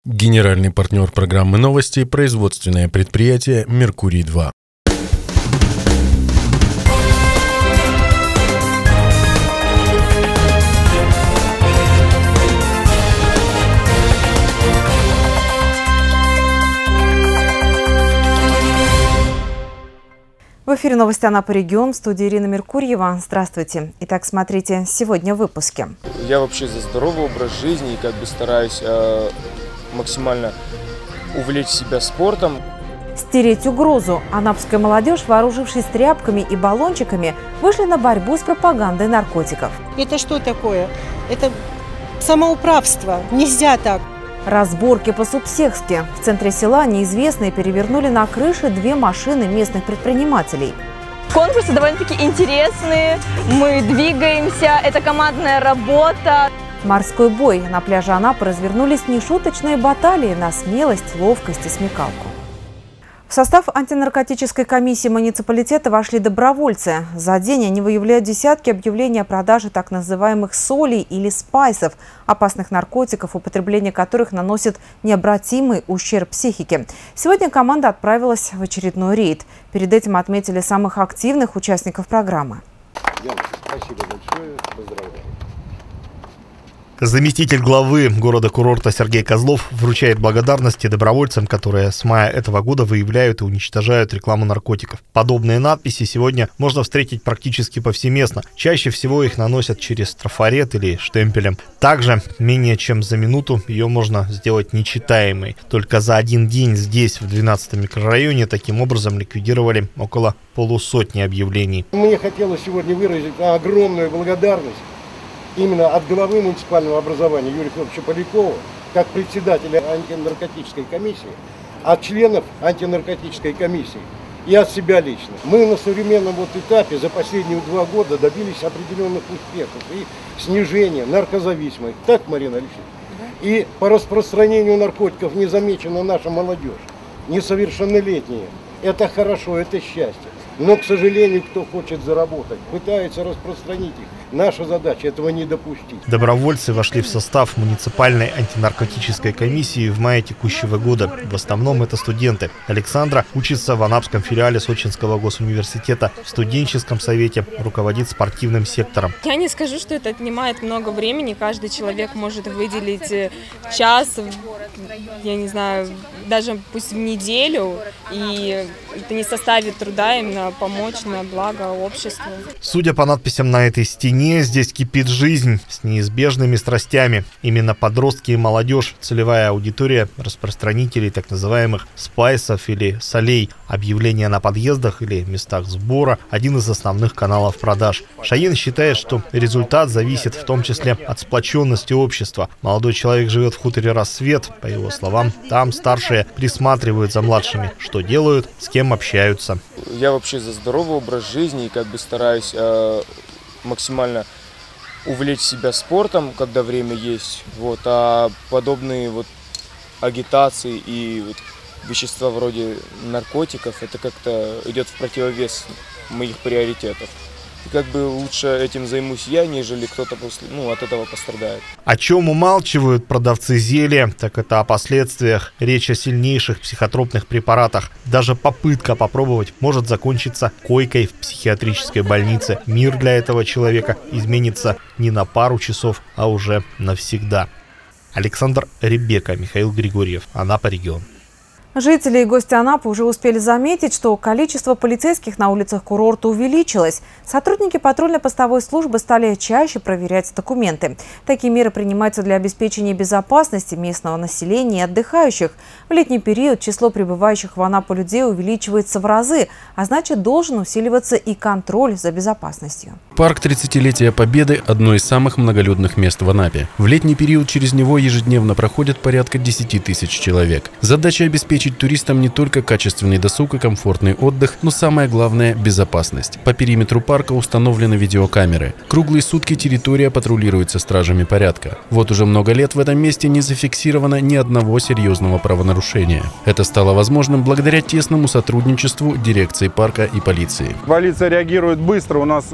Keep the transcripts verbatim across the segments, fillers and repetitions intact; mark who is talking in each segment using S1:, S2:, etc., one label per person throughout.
S1: Генеральный партнер программы «Новости» – производственное предприятие «Меркурий-два».
S2: В эфире новости Анапа регион, в студии Ирина Меркурьева. Здравствуйте. Итак, смотрите сегодня в выпуске.
S3: Я вообще за здоровый образ жизни и как бы стараюсь э, максимально увлечь себя спортом.
S2: Стереть угрозу. Анапская молодежь, вооружившись тряпками и баллончиками, вышли на борьбу с пропагандой наркотиков.
S4: Это что такое? Это самоуправство. Нельзя так.
S2: Разборки по-субсехски. В центре села неизвестные перевернули на крыше две машины местных предпринимателей.
S5: Конкурсы довольно-таки интересные, мы двигаемся, это командная работа.
S2: Морской бой. На пляже Анапы развернулись нешуточные баталии на смелость, ловкость и смекалку. В состав антинаркотической комиссии муниципалитета вошли добровольцы. За день они выявляют десятки объявлений о продаже так называемых солей или спайсов, опасных наркотиков, употребление которых наносит необратимый ущерб психике. Сегодня команда отправилась в очередной рейд. Перед этим отметили самых активных участников программы.
S6: Спасибо большое. Поздравляю.
S7: Заместитель главы города-курорта Сергей Козлов вручает благодарности добровольцам, которые с мая этого года выявляют и уничтожают рекламу наркотиков. Подобные надписи сегодня можно встретить практически повсеместно. Чаще всего их наносят через трафарет или штемпелем. Также менее чем за минуту ее можно сделать нечитаемой. Только за один день здесь, в двенадцатом микрорайоне, таким образом ликвидировали около полусотни объявлений.
S6: Мне хотелось сегодня выразить огромную благодарность именно от главы муниципального образования Юрия Федоровича Полякова, как председателя антинаркотической комиссии, от членов антинаркотической комиссии и от себя лично. Мы на современном вот этапе за последние два года добились определенных успехов и снижения наркозависимости. Так, Марина Алексеевна? Да. И по распространению наркотиков не замечена наша молодежь, несовершеннолетние. Это хорошо, это счастье. Но, к сожалению, кто хочет заработать, пытается распространить их. Наша задача этого не допустить.
S7: Добровольцы вошли в состав муниципальной антинаркотической комиссии в мае текущего года. В основном это студенты. Александра учится в Анапском филиале Сочинского госуниверситета. В студенческом совете руководит спортивным сектором.
S5: Я не скажу, что это отнимает много времени. Каждый человек может выделить час, я не знаю, даже пусть в неделю. И это не составит труда именно помочь на благо обществу.
S7: Судя по надписям на этой стене, здесь кипит жизнь с неизбежными страстями. Именно подростки и молодежь – целевая аудитория распространителей так называемых спайсов или солей. Объявления на подъездах или местах сбора – один из основных каналов продаж. Шаин считает, что результат зависит в том числе от сплоченности общества. Молодой человек живет в хуторе «Рассвет». По его словам, там старшие присматривают за младшими, что делают, с кем общаются.
S3: Я вообще за здоровый образ жизни и как бы стараюсь э, максимально увлечь себя спортом, когда время есть. Вот, а подобные вот агитации и вот вещества вроде наркотиков, это как-то идет в противовес моих приоритетов. И как бы лучше этим займусь я, нежели кто-то после, ну, от этого пострадает.
S7: О чем умалчивают продавцы зелья, так это о последствиях. Речь о сильнейших психотропных препаратах. Даже попытка попробовать может закончиться койкой в психиатрической больнице. Мир для этого человека изменится не на пару часов, а уже навсегда. Александр Ребека, Михаил Григорьев, Анапа регион.
S2: Жители и гости Анапы уже успели заметить, что количество полицейских на улицах курорта увеличилось. Сотрудники патрульно-постовой службы стали чаще проверять документы. Такие меры принимаются для обеспечения безопасности местного населения и отдыхающих. В летний период число прибывающих в Анапу людей увеличивается в разы, а значит, должен усиливаться и контроль за безопасностью.
S1: Парк тридцатилетия Победы – одно из самых многолюдных мест в Анапе. В летний период через него ежедневно проходят порядка десяти тысяч человек. Задача обеспечить туристам не только качественный досуг и комфортный отдых, но самое главное – безопасность. По периметру парка установлены видеокамеры. Круглые сутки территория патрулируется стражами порядка. Вот уже много лет в этом месте не зафиксировано ни одного серьезного правонарушения. Это стало возможным благодаря тесному сотрудничеству дирекции парка и полиции.
S8: Полиция реагирует быстро, у нас налажена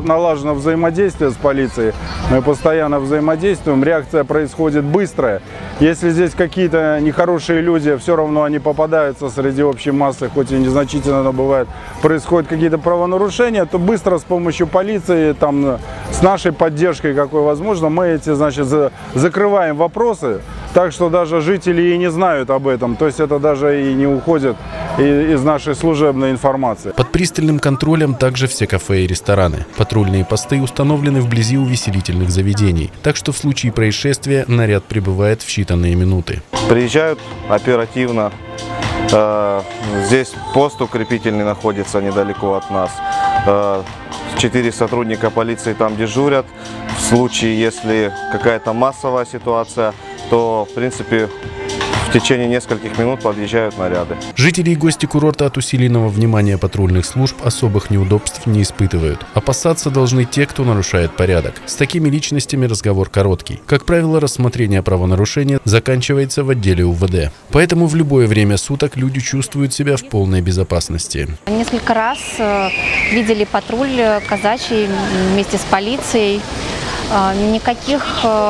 S8: налажено взаимодействие с полицией. Мы постоянно взаимодействуем, реакция происходит быстрая. Если здесь какие-то нехорошие люди, все равно они попадаются среди общей массы, хоть и незначительно, но бывает, происходят какие-то правонарушения, то быстро с помощью полиции, там, с нашей поддержкой, какой возможно, мы эти, значит, за, закрываем вопросы, так что даже жители и не знают об этом, то есть это даже и не уходит из нашей служебной информации.
S1: Под пристальным контролем также все кафе и рестораны. Патрульные посты установлены вблизи увеселительных заведений, так что в случае происшествия наряд прибывает в считанные минуты.
S9: Приезжают оперативно. Здесь пост укрепительный находится недалеко от нас. Четыре сотрудника полиции там дежурят. В случае, если какая-то массовая ситуация, то, в принципе, в течение нескольких минут подъезжают наряды.
S1: Жители и гости курорта от усиленного внимания патрульных служб особых неудобств не испытывают. Опасаться должны те, кто нарушает порядок. С такими личностями разговор короткий. Как правило, рассмотрение правонарушения заканчивается в отделе У В Д. Поэтому в любое время суток люди чувствуют себя в полной безопасности.
S10: Несколько раз видели патруль казачий вместе с полицией. Никаких,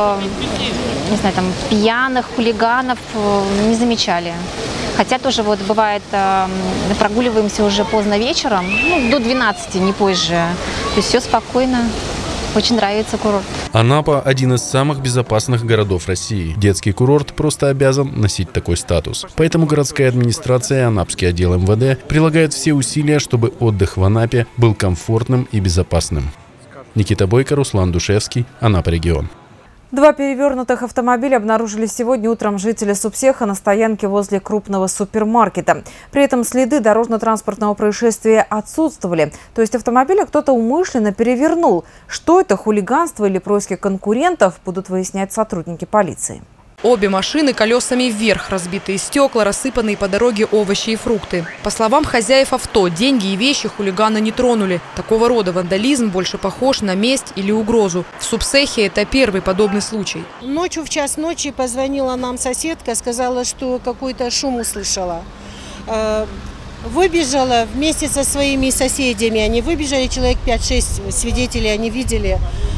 S10: не знаю, там, пьяных, хулиганов не замечали. Хотя тоже вот бывает, прогуливаемся уже поздно вечером, ну, до двенадцати, не позже. То есть все спокойно. Очень нравится курорт.
S1: Анапа – один из самых безопасных городов России. Детский курорт просто обязан носить такой статус. Поэтому городская администрация и Анапский отдел Эм Вэ Дэ прилагают все усилия, чтобы отдых в Анапе был комфортным и безопасным. Никита Бойко, Руслан Душевский, Анапа регион.
S2: Два перевернутых автомобиля обнаружили сегодня утром жители Субсеха на стоянке возле крупного супермаркета. При этом следы дорожно-транспортного происшествия отсутствовали. То есть автомобили кто-то умышленно перевернул. Что это, хулиганство или происки конкурентов, будут выяснять сотрудники полиции.
S11: Обе машины колесами вверх, разбитые стекла, рассыпанные по дороге овощи и фрукты. По словам хозяев авто, деньги и вещи хулиганы не тронули. Такого рода вандализм больше похож на месть или угрозу. В Субсехе это первый подобный случай.
S4: Ночью в час ночи позвонила нам соседка, сказала, что какой-то шум услышала. Выбежала вместе со своими соседями. Они выбежали, человек пять-шесть свидетелей они видели.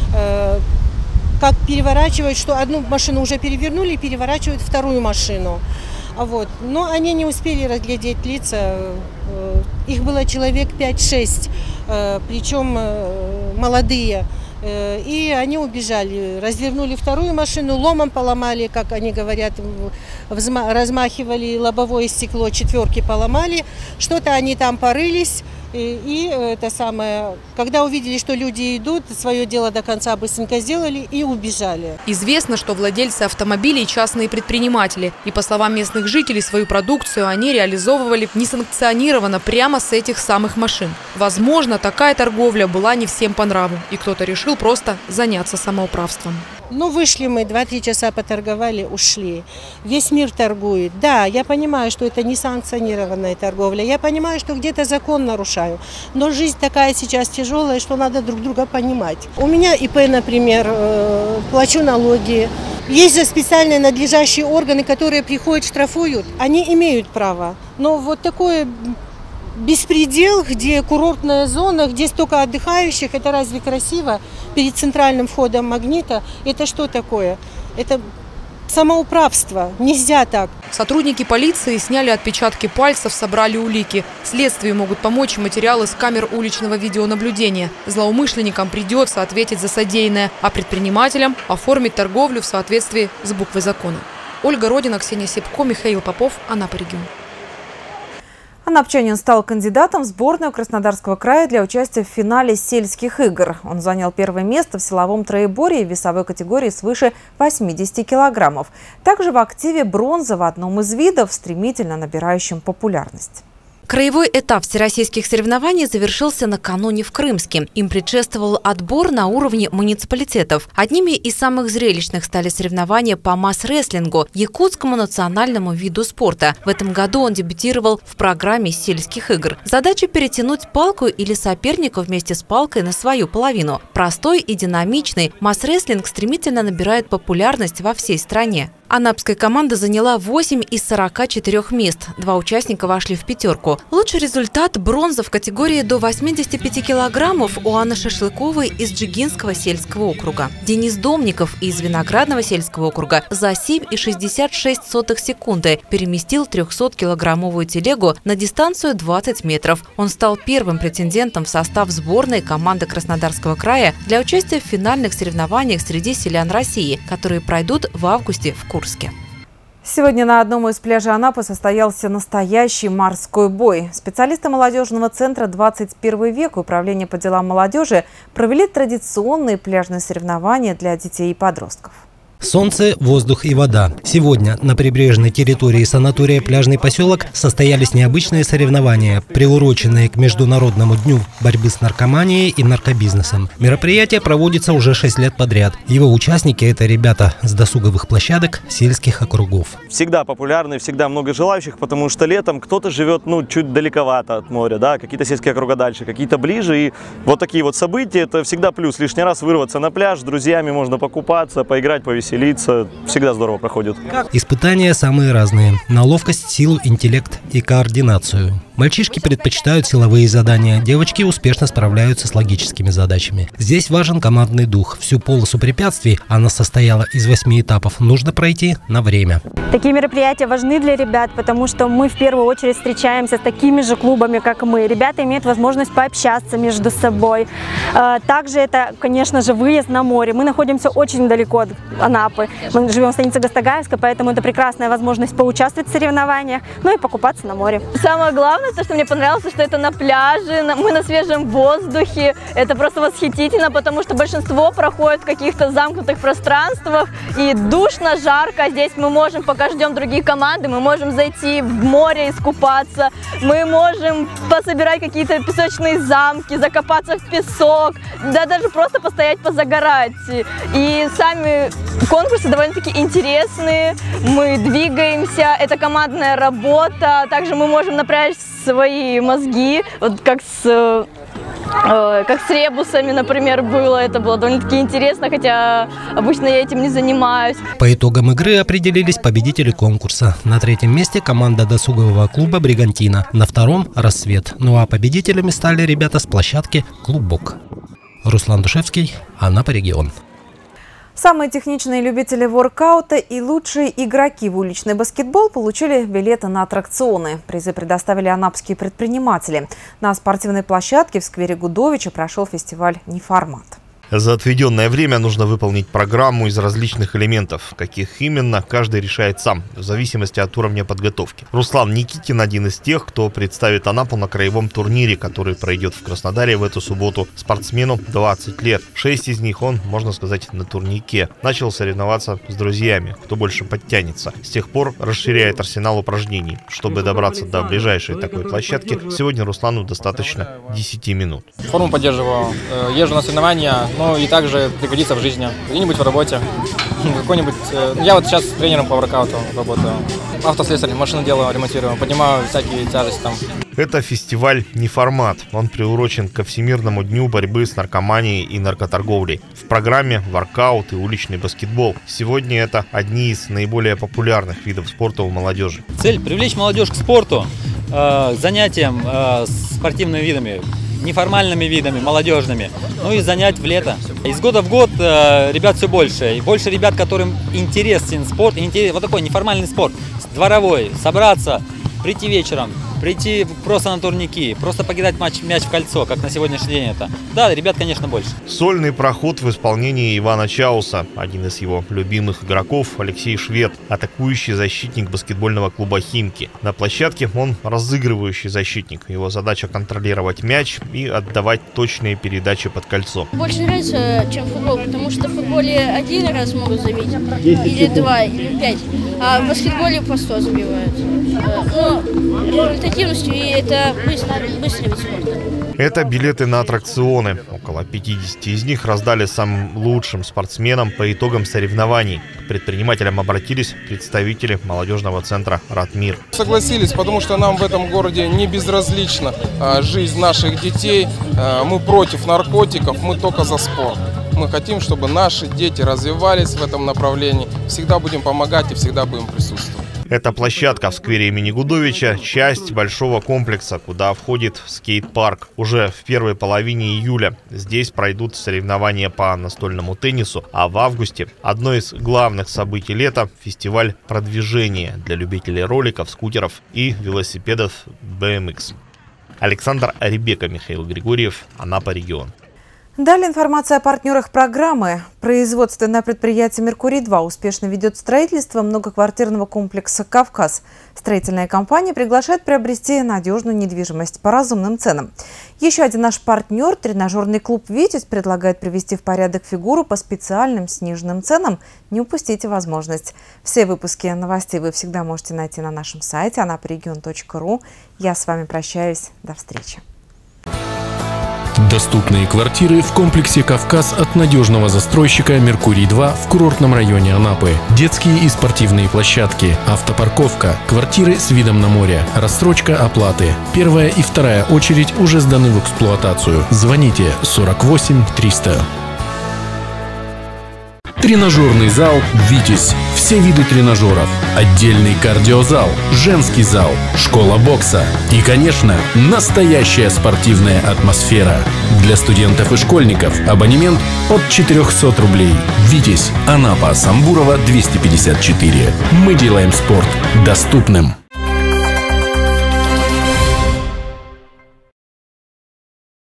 S4: Как переворачивают, что одну машину уже перевернули, переворачивают вторую машину. Вот. Но они не успели разглядеть лица. Их было человек пять-шесть, причем молодые. И они убежали, развернули вторую машину, ломом поломали, как они говорят, размахивали лобовое стекло, четверки поломали. Что-то они там порылись. И, и это самое, когда увидели, что люди идут, свое дело до конца быстренько сделали и убежали.
S11: Известно, что владельцы автомобилей – частные предприниматели. И по словам местных жителей, свою продукцию они реализовывали несанкционированно прямо с этих самых машин. Возможно, такая торговля была не всем по нраву. И кто-то решил просто заняться самоуправством.
S4: Ну, вышли мы, два-три часа поторговали, ушли. Весь мир торгует. Да, я понимаю, что это несанкционированная торговля. Я понимаю, что где-то закон нарушаю. Но жизнь такая сейчас тяжелая, что надо друг друга понимать. У меня И Пэ, например, плачу налоги. Есть же специальные надлежащие органы, которые приходят, штрафуют. Они имеют право. Но вот такое... беспредел, где курортная зона, где столько отдыхающих, это разве красиво? Перед центральным входом Магнита, это что такое? Это самоуправство, нельзя так.
S11: Сотрудники полиции сняли отпечатки пальцев, собрали улики. Следствию могут помочь материалы с камер уличного видеонаблюдения. Злоумышленникам придется ответить за содеянное, а предпринимателям оформить торговлю в соответствии с буквой закона. Ольга Родина, Ксения Сипко, Михаил Попов, Анапа регион.
S2: Анапчанин стал кандидатом в сборную Краснодарского края для участия в финале сельских игр. Он занял первое место в силовом троеборье в весовой категории свыше восьмидесяти килограммов. Также в активе бронза в одном из видов, стремительно набирающем популярность.
S12: Краевой этап всероссийских соревнований завершился накануне в Крымске. Им предшествовал отбор на уровне муниципалитетов. Одними из самых зрелищных стали соревнования по масс-рестлингу, якутскому национальному виду спорта. В этом году он дебютировал в программе сельских игр. Задача – перетянуть палку или соперника вместе с палкой на свою половину. Простой и динамичный масс-рестлинг стремительно набирает популярность во всей стране. Анапская команда заняла восемь из сорока четырёх мест. Два участника вошли в пятерку. Лучший результат – бронза в категории до восьмидесяти пяти килограммов у Анны Шашлыковой из Джигинского сельского округа. Денис Домников из Виноградного сельского округа за семь и шестьдесят шесть сотых секунды переместил трехсоткилограммовую телегу на дистанцию двадцать метров. Он стал первым претендентом в состав сборной команды Краснодарского края для участия в финальных соревнованиях среди селян России, которые пройдут в августе в Курске.
S2: Сегодня на одном из пляжей Анапы состоялся настоящий морской бой. Специалисты молодежного центра «двадцать первый век» Управления по делам молодежи провели традиционные пляжные соревнования для детей и подростков.
S13: Солнце, воздух и вода. Сегодня на прибрежной территории санатория «Пляжный поселок» состоялись необычные соревнования, приуроченные к Международному дню борьбы с наркоманией и наркобизнесом. Мероприятие проводится уже шесть лет подряд. Его участники – это ребята с досуговых площадок сельских округов.
S14: Всегда популярны, всегда много желающих, потому что летом кто-то живет ну, чуть далековато от моря, да, какие-то сельские округа дальше, какие-то ближе. И вот такие вот события – это всегда плюс. Лишний раз вырваться на пляж, с друзьями можно покупаться, поиграть, повеселиться. Селиться, всегда здорово проходит.
S13: Испытания самые разные. На ловкость, силу, интеллект и координацию. Мальчишки предпочитают силовые задания, девочки успешно справляются с логическими задачами. Здесь важен командный дух. Всю полосу препятствий, она состояла из восьми этапов, нужно пройти на время.
S15: Такие мероприятия важны для ребят, потому что мы в первую очередь встречаемся с такими же клубами, как мы. Ребята имеют возможность пообщаться между собой. Также это, конечно же, выезд на море. Мы находимся очень далеко от Анапы. Мы живем в станице Гастогайевска, поэтому это прекрасная возможность поучаствовать в соревнованиях, ну и покупаться на море.
S16: Самое главное, то, что мне понравилось, что это на пляже, мы на свежем воздухе. Это просто восхитительно, потому что большинство проходит в каких-то замкнутых пространствах. И душно, жарко. Здесь мы можем, пока ждем другие команды, мы можем зайти в море, искупаться. Мы можем пособирать какие-то песочные замки, закопаться в песок. Да даже просто постоять, позагорать. И сами конкурсы довольно-таки интересные. Мы двигаемся, это командная работа. Также мы можем напрячь свои мозги, вот как с, э, как с ребусами, например, было. Это было довольно-таки интересно, хотя обычно я этим не занимаюсь.
S13: По итогам игры определились победители конкурса. На третьем месте команда досугового клуба «Бригантина», на втором – «Рассвет». Ну а победителями стали ребята с площадки «Клубок». Руслан Душевский, Анапа, регион.
S2: Самые техничные любители воркаута и лучшие игроки в уличный баскетбол получили билеты на аттракционы. Призы предоставили анапские предприниматели. На спортивной площадке в сквере Гудовича прошел фестиваль «Неформат».
S7: За отведенное время нужно выполнить программу из различных элементов. Каких именно, каждый решает сам, в зависимости от уровня подготовки. Руслан Никитин один из тех, кто представит Анапу на краевом турнире, который пройдет в Краснодаре в эту субботу. Спортсмену двадцать лет. Шесть из них он, можно сказать, на турнике. Начал соревноваться с друзьями, кто больше подтянется. С тех пор расширяет арсенал упражнений. Чтобы добраться до ближайшей такой площадки, сегодня Руслану достаточно десяти минут.
S17: Форму поддерживаю, езжу на соревнования. Ну и также пригодится в жизни, где-нибудь в работе, какой-нибудь. Я вот сейчас тренером по воркауту работаю, автослесарь, машины делаю, ремонтирую, поднимаю всякие тяжести там.
S7: Это фестиваль «Неформат». Он приурочен ко Всемирному дню борьбы с наркоманией и наркоторговлей. В программе воркаут и уличный баскетбол. Сегодня это одни из наиболее популярных видов спорта у молодежи.
S18: Цель – привлечь молодежь к спорту, к занятиям спортивными видами, неформальными видами, молодежными, ну и занять в лето. Из года в год э, ребят все больше, и больше ребят, которым интересен спорт, интерес, вот такой неформальный спорт, дворовой, собраться, прийти вечером, прийти просто на турники, просто покидать мяч, мяч в кольцо, как на сегодняшний день это. Да, ребят, конечно, больше.
S7: Сольный проход в исполнении Ивана Чауса. Один из его любимых игроков – Алексей Швед, атакующий защитник баскетбольного клуба «Химки». На площадке он разыгрывающий защитник. Его задача – контролировать мяч и отдавать точные передачи под кольцо.
S19: Больше нравится, чем футбол, потому что в футболе один раз могут забить, или два, или пять, а в баскетболе по сто забивают. Но результативностью, и это быстро, быстрый вид спорта.
S7: Это билеты на аттракционы. Около пятидесяти из них раздали самым лучшим спортсменам по итогам соревнований. К предпринимателям обратились представители молодежного центра «Ратмир».
S20: Согласились, потому что нам в этом городе не безразлична жизнь наших детей. Мы против наркотиков, мы только за спорт. Мы хотим, чтобы наши дети развивались в этом направлении. Всегда будем помогать и всегда будем присутствовать.
S7: Эта площадка в сквере имени Гудовича – часть большого комплекса, куда входит скейт-парк. Уже в первой половине июля здесь пройдут соревнования по настольному теннису, а в августе одно из главных событий лета – фестиваль продвижения для любителей роликов, скутеров и велосипедов бэ эм икс. Александр Ребека, Михаил Григорьев, Анапа, регион.
S2: Далее информация о партнерах программы. Производственное предприятие «Меркурий-два» успешно ведет строительство многоквартирного комплекса «Кавказ». Строительная компания приглашает приобрести надежную недвижимость по разумным ценам. Еще один наш партнер, тренажерный клуб «Витязь», предлагает привести в порядок фигуру по специальным сниженным ценам. Не упустите возможность. Все выпуски новостей вы всегда можете найти на нашем сайте анапарегион точка ру. Я с вами прощаюсь. До встречи.
S1: Доступные квартиры в комплексе «Кавказ» от надежного застройщика «Меркурий-два» в курортном районе Анапы. Детские и спортивные площадки, автопарковка, квартиры с видом на море, рассрочка оплаты. Первая и вторая очередь уже сданы в эксплуатацию. Звоните сорок восемь триста. Тренажерный зал «Витязь». Все виды тренажеров. Отдельный кардиозал, женский зал, школа бокса. И, конечно, настоящая спортивная атмосфера. Для студентов и школьников абонемент от четырёхсот рублей. «Витязь», Анапа, Самбурова, двести пятьдесят четыре. Мы делаем спорт доступным.